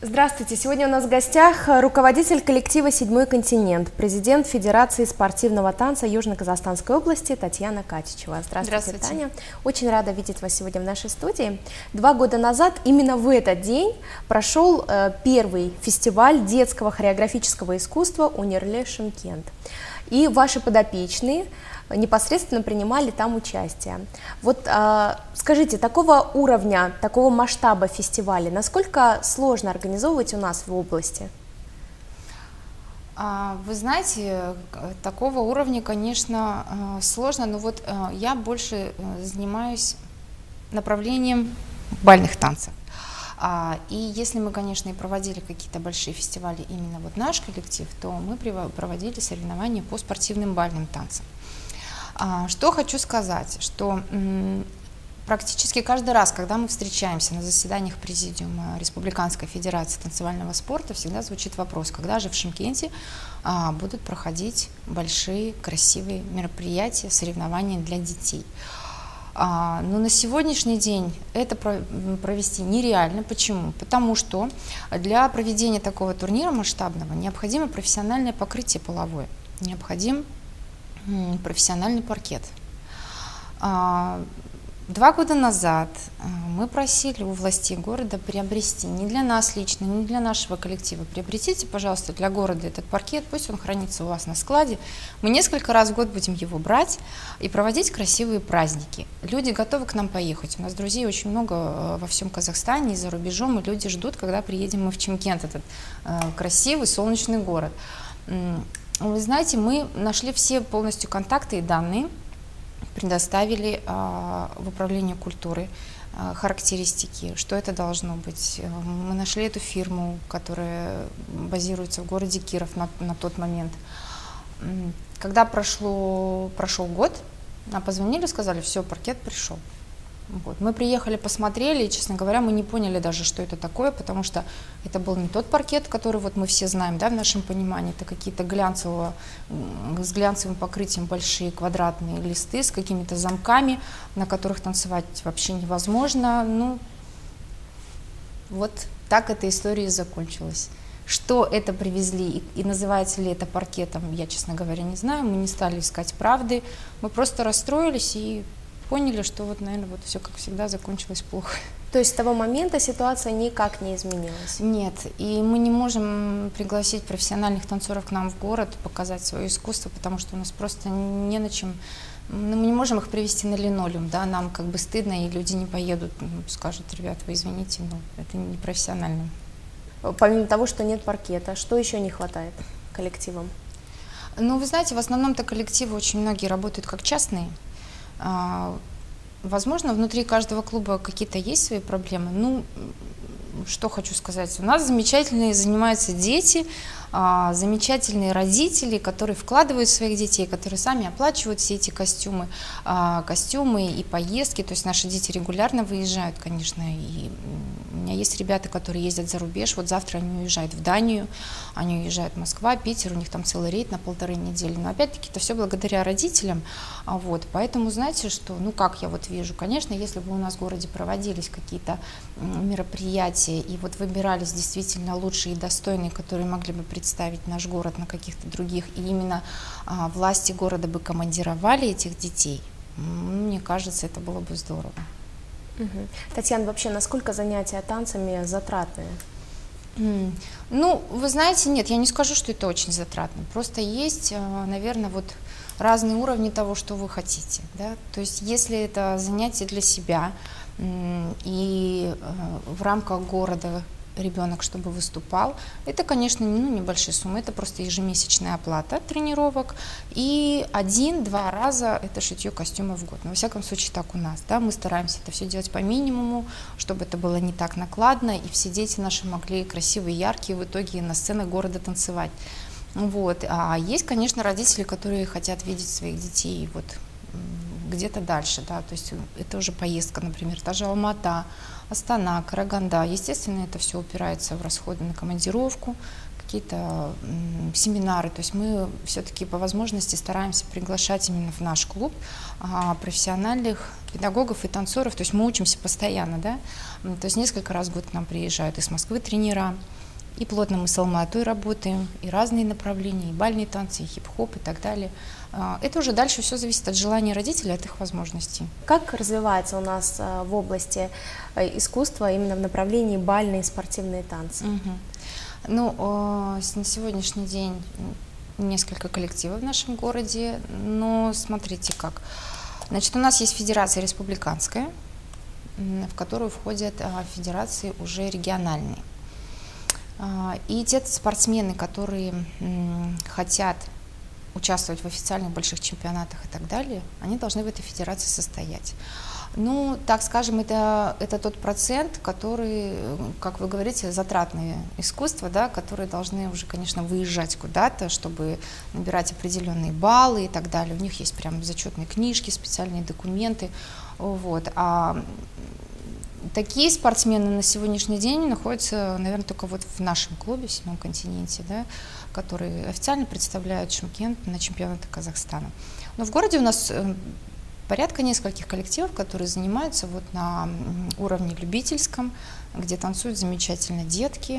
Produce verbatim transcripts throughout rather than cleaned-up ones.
Здравствуйте! Сегодня у нас в гостях руководитель коллектива «Седьмой континент», президент Федерации спортивного танца Южно-Казахстанской области Татьяна Катичева. Здравствуйте, Здравствуйте, Таня. Очень рада видеть вас сегодня в нашей студии. Два года назад, именно в этот день, прошел э, первый фестиваль детского хореографического искусства «Унерле Шымкент». И ваши подопечные непосредственно принимали там участие. Вот э, скажите, такого уровня, такого масштаба фестиваля, насколько сложно организовывать у нас в области? Вы знаете, такого уровня, конечно, сложно, но вот я больше занимаюсь направлением бальных танцев. И если мы, конечно, и проводили какие-то большие фестивали, именно вот наш коллектив, то мы проводили соревнования по спортивным бальным танцам. Что хочу сказать, что практически каждый раз, когда мы встречаемся на заседаниях Президиума Республиканской Федерации танцевального спорта, всегда звучит вопрос, когда же в Шымкенте а, будут проходить большие, красивые мероприятия, соревнования для детей. А, но на сегодняшний день это провести нереально. Почему? Потому что для проведения такого турнира масштабного необходимо профессиональное покрытие половое, необходим профессиональный паркет. Два года назад мы просили у властей города приобрести, не для нас лично, не для нашего коллектива, приобретите, пожалуйста, для города этот паркет, пусть он хранится у вас на складе. Мы несколько раз в год будем его брать и проводить красивые праздники. Люди готовы к нам поехать. У нас друзей очень много во всем Казахстане и за рубежом, и люди ждут, когда приедем мы в Чимкент, этот красивый солнечный город. Вы знаете, мы нашли все полностью контакты и данные, предоставили э, в управление культуры э, характеристики, что это должно быть. Мы нашли эту фирму, которая базируется в городе Киров на, на тот момент. Когда прошло, прошел год, нам позвонили, сказали, все, паркет пришел. Вот. Мы приехали, посмотрели, и, честно говоря, мы не поняли даже, что это такое, потому что это был не тот паркет, который вот мы все знаем, да, в нашем понимании. Это какие-то глянцевого, с глянцевым покрытием большие квадратные листы с какими-то замками, на которых танцевать вообще невозможно. Ну, вот так эта история и закончилась. Что это привезли и, и называется ли это паркетом, я, честно говоря, не знаю. Мы не стали искать правды, мы просто расстроились и поняли, что вот, наверное, вот все, как всегда, закончилось плохо. То есть с того момента ситуация никак не изменилась? Нет, и мы не можем пригласить профессиональных танцоров к нам в город, показать свое искусство, потому что у нас просто не на чем, мы не можем их привести на линолеум, да, нам как бы стыдно, и люди не поедут, скажут, ребят, вы извините, но это не профессионально. Помимо того, что нет паркета, что еще не хватает коллективам? Ну, вы знаете, в основном-то коллективы очень многие работают как частные. Возможно, внутри каждого клуба какие-то есть свои проблемы. Ну, что хочу сказать. У нас замечательные занимаются дети, замечательные родители, которые вкладывают в своих детей, которые сами оплачивают все эти костюмы, костюмы и поездки. То есть наши дети регулярно выезжают, конечно. И у меня есть ребята, которые ездят за рубеж. Вот завтра они уезжают в Данию, они уезжают в Москву, Питер, у них там целый рейд на полторы недели. Но опять-таки это все благодаря родителям. Вот. Поэтому знаете, что, ну как я вот вижу, конечно, если бы у нас в городе проводились какие-то мероприятия и вот выбирались действительно лучшие и достойные, которые могли бы представить наш город на каких-то других, и именно а, власти города бы командировали этих детей, мне кажется, это было бы здорово. Угу. Татьяна, вообще, насколько занятия танцами затратные? Mm. Ну, вы знаете, нет, я не скажу, что это очень затратно. Просто есть, наверное, вот разные уровни того, что вы хотите. Да? То есть, если это занятие для себя и в рамках города ребенок, чтобы выступал, это, конечно, ну, небольшие суммы, это просто ежемесячная оплата тренировок и один-два раза это шитье костюмов в год. Но, во всяком случае, так у нас. Да? Мы стараемся это все делать по минимуму, чтобы это было не так накладно, и все дети наши могли красивые, яркие в итоге на сценах города танцевать. Вот. А есть, конечно, родители, которые хотят видеть своих детей вот где-то дальше, да, то есть это уже поездка, например, та же Алмата, Астана, Караганда. Естественно, это все упирается в расходы на командировку, какие-то семинары. То есть мы все-таки по возможности стараемся приглашать именно в наш клуб а, профессиональных педагогов и танцоров. То есть мы учимся постоянно, да. То есть несколько раз в год к нам приезжают из Москвы тренера. И плотно мы с Алматой работаем, и разные направления, и бальные танцы, и хип-хоп, и так далее. Это уже дальше все зависит от желания родителей, от их возможностей. Как развивается у нас в области искусства именно в направлении бальные и спортивные танцы? Угу. Ну, на сегодняшний день несколько коллективов в нашем городе, но смотрите как. Значит, у нас есть федерация республиканская, в которую входят федерации уже региональные. И те спортсмены, которые хотят участвовать в официальных больших чемпионатах и так далее, они должны в этой федерации состоять. Ну, так скажем, это, это тот процент, который, как вы говорите, затратные искусства, да, которые должны уже, конечно, выезжать куда-то, чтобы набирать определенные баллы и так далее. У них есть прям зачетные книжки, специальные документы. Вот. А такие спортсмены на сегодняшний день находятся, наверное, только вот в нашем клубе, в Седьмом континенте, да, которые официально представляют Шымкент на чемпионаты Казахстана. Но в городе у нас порядка нескольких коллективов, которые занимаются вот на уровне любительском, где танцуют замечательно детки.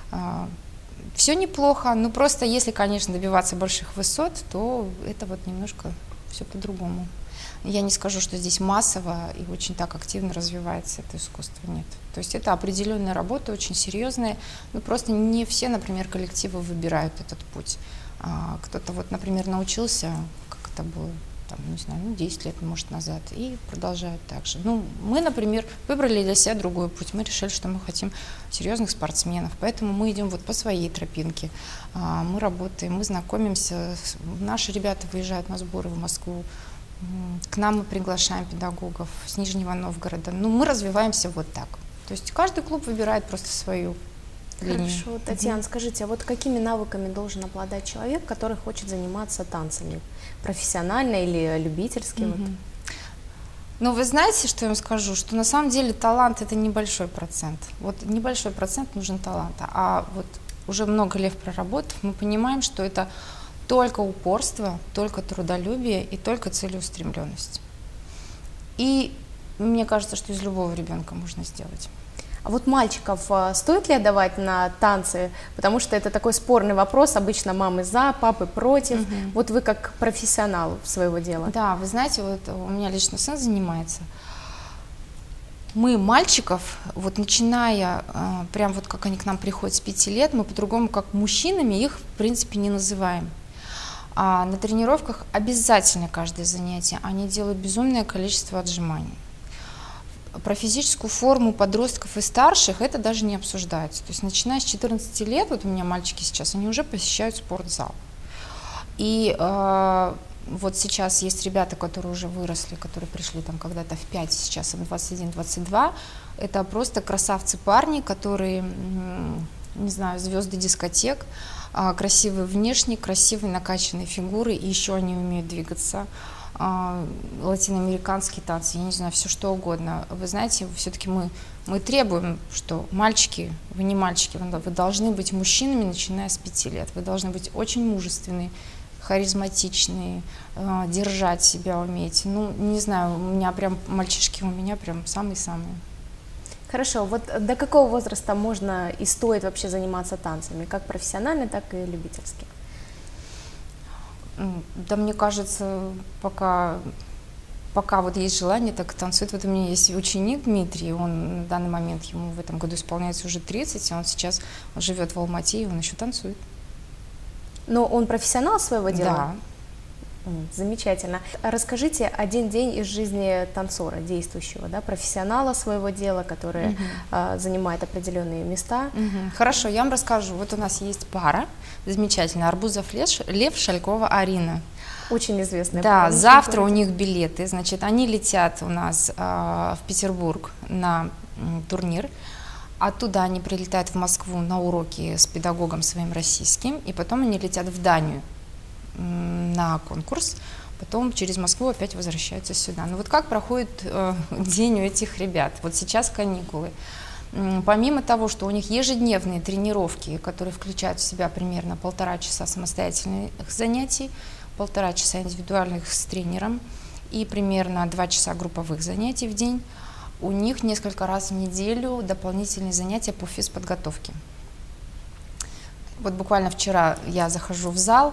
Все неплохо, но просто если, конечно, добиваться больших высот, то это вот немножко все по-другому. Я не скажу, что здесь массово и очень так активно развивается это искусство, нет. То есть это определенная работа, очень серьезная, но просто не все, например, коллективы выбирают этот путь. А кто-то вот, например, научился, как это было, там, не знаю, ну, десять лет, может, назад, и продолжают так же. Ну, мы, например, выбрали для себя другой путь, мы решили, что мы хотим серьезных спортсменов, поэтому мы идем вот по своей тропинке, а, мы работаем, мы знакомимся, наши ребята выезжают на сборы в Москву, к нам мы приглашаем педагогов с Нижнего Новгорода. Ну, мы развиваемся вот так. То есть каждый клуб выбирает просто свою линию. Хорошо, Татьяна, угу. Скажите, а вот какими навыками должен обладать человек, который хочет заниматься танцами? Профессионально или любительски? Угу. Вот? Ну, вы знаете, что я вам скажу? Что на самом деле талант – это небольшой процент. Вот небольшой процент нужен таланта. А вот уже много лет проработав, мы понимаем, что это только упорство, только трудолюбие и только целеустремленность. И мне кажется, что из любого ребенка можно сделать. А вот мальчиков стоит ли отдавать на танцы? Потому что это такой спорный вопрос. Обычно мамы за, папы против. Угу. Вот вы как профессионал своего дела. Да, вы знаете, вот у меня лично сын занимается. Мы мальчиков, вот начиная, прям вот как они к нам приходят с пяти лет, мы по-другому как мужчинами их в принципе не называем. А на тренировках обязательно каждое занятие они делают безумное количество отжиманий. Про физическую форму подростков и старших это даже не обсуждается. То есть начиная с четырнадцати лет, вот у меня мальчики сейчас, они уже посещают спортзал. И э, вот сейчас есть ребята, которые уже выросли, которые пришли там когда-то в пять, сейчас им двадцать один — двадцать два. Это просто красавцы парни, которые, не знаю, звезды дискотек, красивые внешне, красивые накачанные фигуры, и еще они умеют двигаться. Латиноамериканские танцы, я не знаю, все что угодно. Вы знаете, все-таки мы, мы требуем, что мальчики, вы не мальчики, вы должны быть мужчинами, начиная с пяти лет. Вы должны быть очень мужественные, харизматичные, держать себя уметь. Ну, не знаю, у меня прям мальчишки у меня прям самые-самые. Хорошо, вот до какого возраста можно и стоит вообще заниматься танцами, как профессионально, так и любительски? Да, мне кажется, пока, пока вот есть желание, так и танцует. Вот у меня есть ученик Дмитрий, он на данный момент, ему в этом году исполняется уже тридцать, и он сейчас живет в Алмате, и он еще танцует. Но он профессионал своего дела? Да. Замечательно. Расскажите один день из жизни танцора, действующего, да, профессионала своего дела, который угу. а, занимает определенные места. Угу. Хорошо, я вам расскажу. Вот у нас есть пара замечательная, Арбузов Лев, Шалькова Арина. Очень известная. Да, завтра у них билеты, значит, они летят у нас а, в Петербург на м, турнир. Оттуда они прилетают в Москву на уроки с педагогом своим российским, и потом они летят в Данию на конкурс, потом через Москву опять возвращаются сюда. Ну вот как проходит э, день у этих ребят? Вот сейчас каникулы. Помимо того, что у них ежедневные тренировки, которые включают в себя примерно полтора часа самостоятельных занятий, полтора часа индивидуальных с тренером и примерно два часа групповых занятий в день, у них несколько раз в неделю дополнительные занятия по физподготовке. Вот буквально вчера я захожу в зал,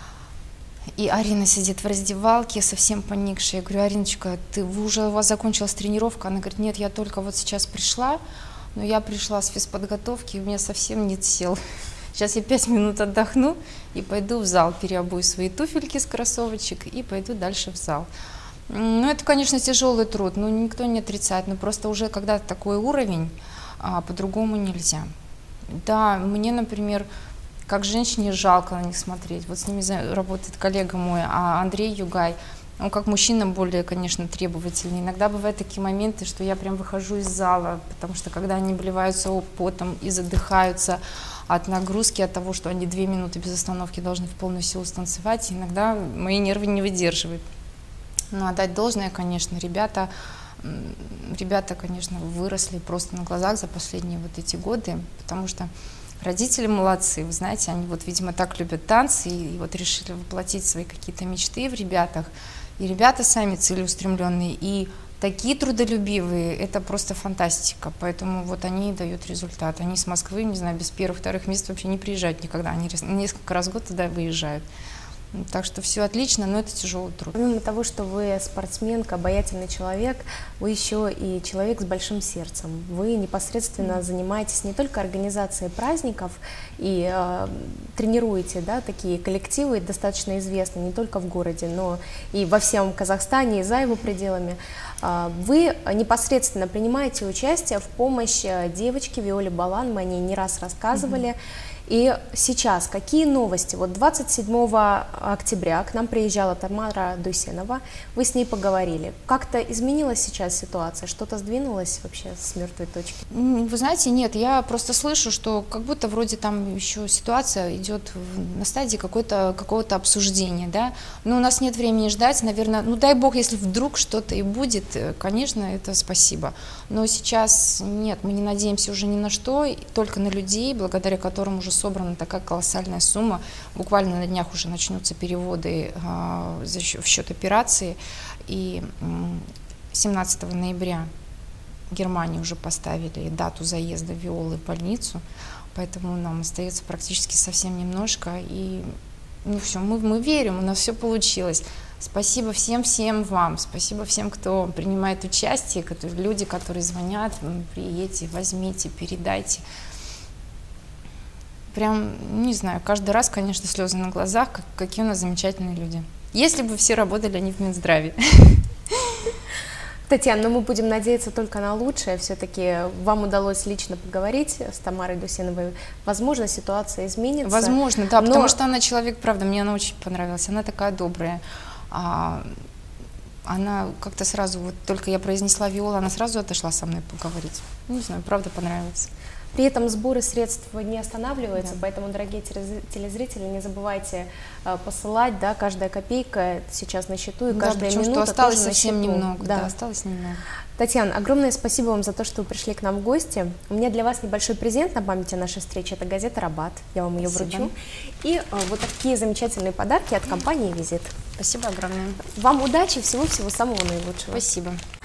и Арина сидит в раздевалке, совсем поникшая. Я говорю: Ариночка, ты, вы уже, у вас закончилась тренировка? Она говорит: нет, я только вот сейчас пришла, но я пришла с физподготовки, и у меня совсем нет сил. Сейчас я пять минут отдохну и пойду в зал, переобую свои туфельки с кроссовочек и пойду дальше в зал. Ну, это, конечно, тяжелый труд, но никто не отрицает, но просто уже когда такой уровень, а, по-другому нельзя. Да, мне, например, как женщине жалко на них смотреть. Вот с ними работает коллега мой, а Андрей Югай, он как мужчина более, конечно, требовательный. Иногда бывают такие моменты, что я прям выхожу из зала, потому что когда они обливаются потом и задыхаются от нагрузки, от того, что они две минуты без остановки должны в полную силу станцевать, иногда мои нервы не выдерживают. Но отдать должное, конечно, ребята, ребята, конечно, выросли просто на глазах за последние вот эти годы, потому что родители молодцы, вы знаете, они вот, видимо, так любят танцы и, и вот решили воплотить свои какие-то мечты в ребятах. И ребята сами целеустремленные, и такие трудолюбивые, это просто фантастика, поэтому вот они дают результат. Они с Москвы, не знаю, без первых-вторых мест вообще не приезжают никогда, они несколько раз в год туда выезжают. Так что все отлично, но это тяжелый труд. Помимо того, что вы спортсменка, обаятельный человек, вы еще и человек с большим сердцем. Вы непосредственно mm-hmm. занимаетесь не только организацией праздников и э, тренируете, да, такие коллективы, достаточно известные не только в городе, но и во всем Казахстане, и за его пределами. Э, вы непосредственно принимаете участие в помощь девочке Виоле Балан, мы о ней не раз рассказывали. Mm-hmm. И сейчас какие новости? Вот двадцать седьмого октября к нам приезжала Тамара Дусенова, вы с ней поговорили. Как-то изменилась сейчас ситуация? Что-то сдвинулось вообще с мертвой точки? Вы знаете, нет, я просто слышу, что как будто вроде там еще ситуация идет на стадии какого-то какого-то обсуждения, да. Но у нас нет времени ждать, наверное, ну дай бог, если вдруг что-то и будет, конечно, это спасибо. Но сейчас нет, мы не надеемся уже ни на что, только на людей, благодаря которым уже собрана такая колоссальная сумма. Буквально на днях уже начнутся переводы э, за счет, в счет операции. И семнадцатого ноября в Германии уже поставили дату заезда Виолы в больницу, поэтому нам остается практически совсем немножко. И ну все, мы, мы верим, у нас все получилось. Спасибо всем-всем вам, спасибо всем, кто принимает участие, которые, люди, которые звонят: приедьте, возьмите, передайте. Прям, не знаю, каждый раз, конечно, слезы на глазах, как, какие у нас замечательные люди. Если бы все работали они в Минздраве. Татьяна, ну мы будем надеяться только на лучшее. Все-таки вам удалось лично поговорить с Тамарой Дусеновой. Возможно, ситуация изменится. Возможно, да, но... потому что она человек, правда, мне она очень понравилась. Она такая добрая. А, она как-то сразу, вот только я произнесла Виола, она сразу отошла со мной поговорить. Не знаю, правда понравилось. При этом сборы средств не останавливаются, да. Поэтому, дорогие телезрители, не забывайте э, посылать, да, каждая копейка сейчас на счету, и да, каждая минута что осталось тоже совсем на счету. немного. Да. Да, осталось немного. Татьяна, огромное спасибо вам за то, что вы пришли к нам в гости. У меня для вас небольшой презент на память о нашей встрече. Это газета «Рабат». Я вам ее Спасибо. вручу. И э, вот такие замечательные подарки от компании «Визит». Спасибо огромное. Вам удачи, всего-всего самого наилучшего. Спасибо.